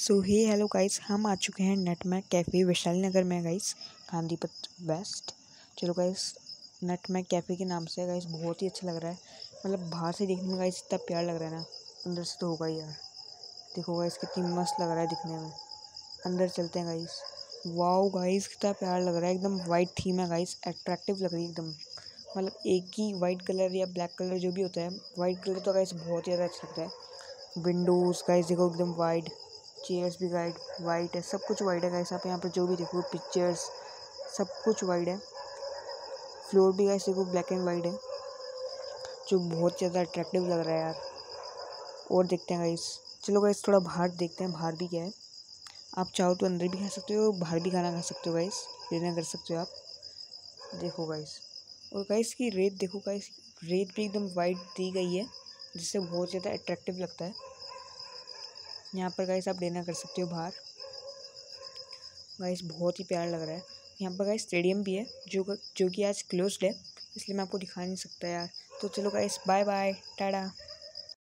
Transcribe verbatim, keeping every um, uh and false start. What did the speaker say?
सो हे hello guys, हम आ चुके हैं नटमैग कैफ़े वैशाली नगर में गाइस, गांधी पथ वेस्ट। चलो गाइस, नटमैग कैफ़े के नाम से गाइस बहुत ही अच्छा लग रहा है। मतलब बाहर से देखने में गाइस इतना प्यार लग रहा है ना, अंदर से तो होगा ही यार। देखो गाइस कितनी मस्त लग रहा है दिखने में। अंदर चलते हैं गाइस। वाओ गाइस, कितना प्यार लग रहा है। एकदम वाइट थीम है गाइस, अट्रैक्टिव लग रही है एकदम। मतलब एक ही वाइट कलर या ब्लैक कलर जो भी होता है, वाइट कलर तो गाइस बहुत ही ज़्यादा अच्छा लगता है। विंडोज़ गाइस देखो एकदम वाइड, चेयर्स भी वाइट वाइट है, सब कुछ वाइट है गाइस। आप यहाँ पर जो भी देखो पिक्चर्स सब कुछ वाइट है। फ्लोर भी गाइस देखो ब्लैक एंड वाइट है, जो बहुत ज़्यादा अट्रैक्टिव लग रहा है यार। और देखते हैं गाइस, चलो गाइस थोड़ा बाहर देखते हैं बाहर भी क्या है। आप चाहो तो अंदर भी खा सकते हो, बाहर भी खाना खा सकते हो गाइस, डिनर कर सकते हो आप। देखो गाइस, और गाइस की रेत देखो गाइस, रेत भी एकदम वाइट दी गई है, जिससे बहुत ज़्यादा अट्रैक्टिव लगता है। यहाँ पर गाइस आप डिनर कर सकते हो बाहर। गाइस बहुत ही प्यारा लग रहा है। यहाँ पर गाइस स्टेडियम भी है, जो जो कि आज क्लोज्ड है, इसलिए मैं आपको दिखा नहीं सकता यार। तो चलो गाइस, बाय बाय, टाटा।